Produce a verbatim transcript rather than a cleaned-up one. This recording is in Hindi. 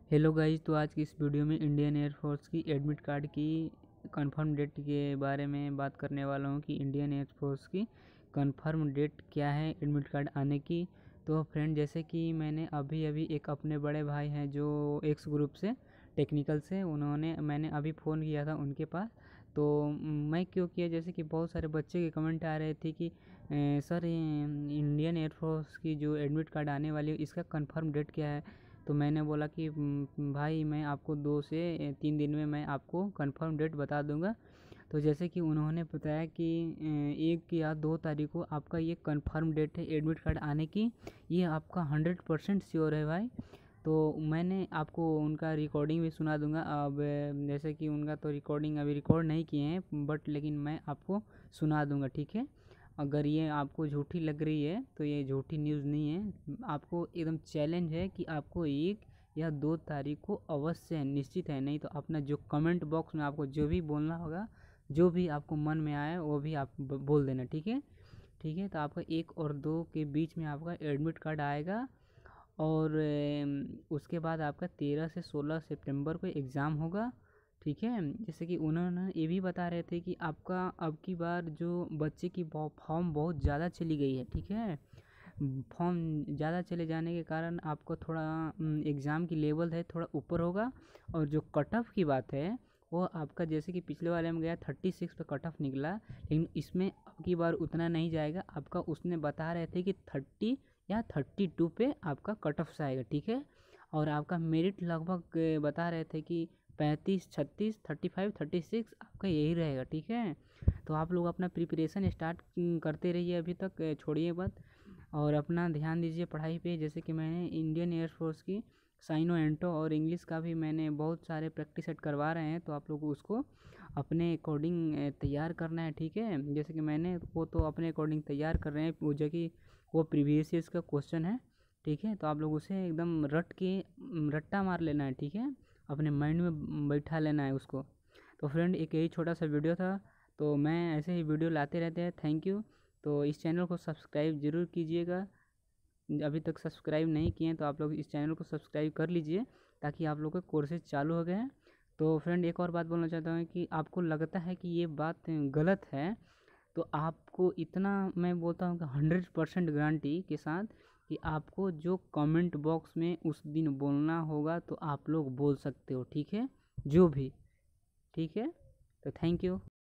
हेलो गाइज, तो आज की इस वीडियो में इंडियन एयरफोर्स की एडमिट कार्ड की कंफर्म डेट के बारे में बात करने वाला हूँ कि इंडियन एयरफोर्स की कंफर्म डेट क्या है एडमिट कार्ड आने की। तो फ्रेंड, जैसे कि मैंने अभी अभी एक अपने बड़े भाई हैं जो एक्स ग्रुप से टेक्निकल से, उन्होंने मैंने अभी फ़ोन किया था उनके पास। तो मैं क्यों किया, जैसे कि बहुत सारे बच्चे के कमेंट आ रहे थे कि ए, सर इंडियन एयरफोर्स की जो एडमिट कार्ड आने वाली है इसका कंफर्म डेट क्या है। तो मैंने बोला कि भाई मैं आपको दो से तीन दिन में मैं आपको कंफर्म डेट बता दूंगा। तो जैसे कि उन्होंने बताया कि एक या दो तारीख को आपका ये कंफर्म डेट है एडमिट कार्ड आने की, ये आपका हंड्रेड परसेंट श्योर है भाई। तो मैंने आपको उनका रिकॉर्डिंग भी सुना दूंगा। अब जैसे कि उनका तो रिकॉर्डिंग अभी रिकॉर्ड नहीं किए हैं, बट लेकिन मैं आपको सुना दूंगा, ठीक है। अगर ये आपको झूठी लग रही है तो ये झूठी न्यूज़ नहीं है, आपको एकदम चैलेंज है कि आपको एक या दो तारीख को अवश्य है, निश्चित है। नहीं तो अपना जो कमेंट बॉक्स में आपको जो भी बोलना होगा, जो भी आपको मन में आए वो भी आप बोल देना, ठीक है। ठीक है, तो आपका एक और दो के बीच में आपका एडमिट कार्ड आएगा। और उसके बाद आपका तेरह से सोलह सितंबर को एग्ज़ाम होगा, ठीक है। जैसे कि उन्होंने ये भी बता रहे थे कि आपका अब की बार जो बच्चे की फॉर्म बहुत ज़्यादा चली गई है, ठीक है। फॉर्म ज़्यादा चले जाने के कारण आपको थोड़ा एग्ज़ाम की लेवल है थोड़ा ऊपर होगा। और जो कट ऑफ की बात है वो आपका, जैसे कि पिछले वाले में गया थर्टी सिक्स पे कट ऑफ निकला, लेकिन इसमें अब की बार उतना नहीं जाएगा आपका। उसने बता रहे थे कि थर्टी या थर्टी टू पे आपका कट ऑफ से आएगा, ठीक है। और आपका मेरिट लगभग बता रहे थे कि पैंतीस छत्तीस थर्टी फाइव थर्टी सिक्स आपका यही रहेगा, ठीक है। तो आप लोग अपना प्रिपरेशन स्टार्ट करते रहिए, अभी तक छोड़िए मत और अपना ध्यान दीजिए पढ़ाई पे। जैसे कि मैंने इंडियन एयरफोर्स की साइनो एंटो और इंग्लिश का भी मैंने बहुत सारे प्रैक्टिस सेट करवा रहे हैं, तो आप लोग उसको अपने अकॉर्डिंग तैयार करना है, ठीक है। जैसे कि मैंने वो तो अपने अकॉर्डिंग तैयार कर रहे हैं, वो जो कि वो प्रीवियस ईयर्स का क्वेश्चन है, ठीक है। तो आप लोग उसे एकदम रट के रट्टा मार लेना है, ठीक है, अपने माइंड में बैठा लेना है उसको। तो फ्रेंड, एक यही छोटा सा वीडियो था, तो मैं ऐसे ही वीडियो लाते रहते हैं। Thank you. तो इस चैनल को सब्सक्राइब ज़रूर कीजिएगा, अभी तक सब्सक्राइब नहीं किए हैं तो आप लोग इस चैनल को सब्सक्राइब कर लीजिए, ताकि आप लोग के कोर्सेज चालू हो गए हैं। तो फ्रेंड, एक और बात बोलना चाहता हूँ कि आपको लगता है कि ये बात गलत है, तो आपको इतना मैं बोलता हूँ कि हंड्रेड परसेंट गारंटी के साथ कि आपको जो कमेंट बॉक्स में उस दिन बोलना होगा तो आप लोग बोल सकते हो, ठीक है, जो भी, ठीक है। तो थैंक यू।